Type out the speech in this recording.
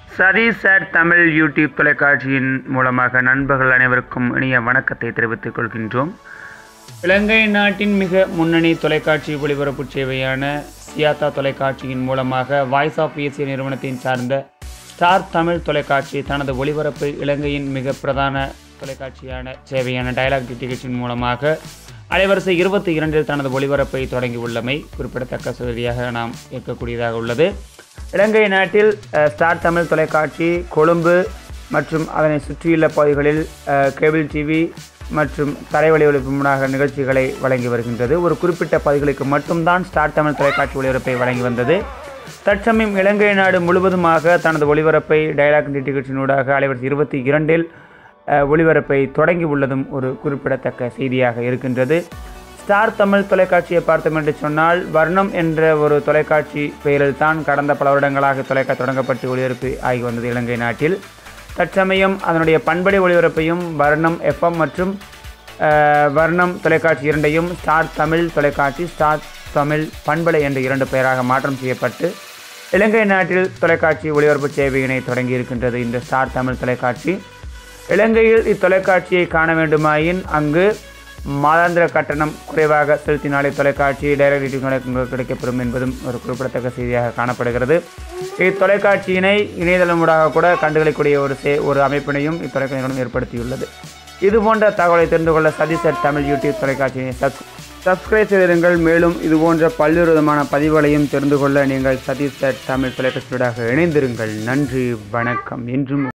Satish Tamil YouTube தொலைக்காட்சியின் மூலமாக நண்பர்கள் அனைவருக்கும் இனிய வணக்கத்தை தெரிவித்துக் கொள்கின்றோம். இலங்கை நாட்டின் மிக முன்னணி தொலைக்காட்சி ஒளிபரப்பு சேவையான சியாத்தா தொலைக்காட்சியின் மூலமாக வாய்ஸ் ஆஃப் ஏசியா நிறுவனத்தின் சார்ந்த ஸ்டார் தமிழ் தொலைக்காட்சி தனது ஒளிபரப்பை இலங்கையின் மிக பிரதான தொலைக்காட்சியான சேவையான டயலாக் டிடிஹெச்சின் மூலமாக அலைவரிசை 22 தனது ஒளிபரப்பை தொடங்கியுள்ளமை குறிப்பிடத்தக்க செய்தியாக நாம் ஏற்கக்கூடியதாக உள்ளது. இலங்கை நாட்டில் ஸ்டார் தமிழ் தொலைக்காட்சி கொழும்பு மற்றும் அதனை சுற்றியுள்ள பகுதிகளில் கேபிள் டிவி மற்றும் தரைவழி ஒளிபரப்பு நிகழ்ச்சிகளை வழங்கி வருகின்றது. ஒரு குறிப்பிட்ட பகுதிகளுக்கு மட்டும்தான் ஸ்டார் தமிழ் தொலைக்காட்சி ஒளிபரப்பை வழங்கி வந்தது. தற்சமயம் இலங்கை நாடு முழுவதுமாக தனது ஒளிபரப்பை டயலாக் டிடிஹெச்சினூடாக அலைவரிசை 22 ஒளிபரப்பை தொடங்கி உள்ளதும் ஒரு குறிப்பிடத்தக்க செய்தியாக இருக்கின்றது. ஸ்டார் தமிழ் தொலைக்காட்சியை பார்த்தோம் என்று சொன்னால் வர்ணம் என்ற ஒரு தொலைக்காட்சி பெயரில் தான் கடந்த பல வருடங்களாக தொடங்கப்பட்டு ஒளிபரப்பு ஆகி வந்தது இலங்கை நாட்டில். தற்சமயம் அதனுடைய பண்பலை ஒளிபரப்பையும் வர்ணம் எஃப்எம் மற்றும் வர்ணம் தொலைக்காட்சி இரண்டையும் ஸ்டார் தமிழ் தொலைக்காட்சி, ஸ்டார் தமிழ் பண்பலை என்ற 2 பெயராக மாற்றம் செய்யப்பட்டு இலங்கை நாட்டில் தொலைக்காட்சி ஒளிபரப்பு சேவையினை தொடங்கி இருக்கின்றது இந்த ஸ்டார் தமிழ் தொலைக்காட்சி. இலங்கையில் இத்தொலைக்காட்சியை காண வேண்டுமாயின் அங்கு மாதாந்திர கட்டணம் குறைவாக செலுத்தினாலே தொலைக்காட்சி டைரக்ட் கிடைக்கப்பெறும் என்பதும் ஒரு குறிப்பிடத்தக்க செய்தியாக காணப்படுகிறது. இத்தொலைக்காட்சியினை இணையதளமூடாக கூட கண்டுகளிக்கூடிய ஒரு அமைப்பினையும் இத்தொலைக்காட்சியிடம் ஏற்படுத்தியுள்ளது. இதுபோன்ற தகவலை தெரிந்து கொள்ள சதீஷ் தமிழ் யூடியூப் தொலைக்காட்சியினை சப்ஸ்கிரைப் செய்திருங்கள். மேலும் இதுபோன்ற பல்வேறு விதமான பதிவுகளையும் தெரிந்து கொள்ள நீங்கள் சதீஷ் தமிழ் தொலைக்காட்சியோடாக இணைந்திருங்கள். நன்றி, வணக்கம். என்றும்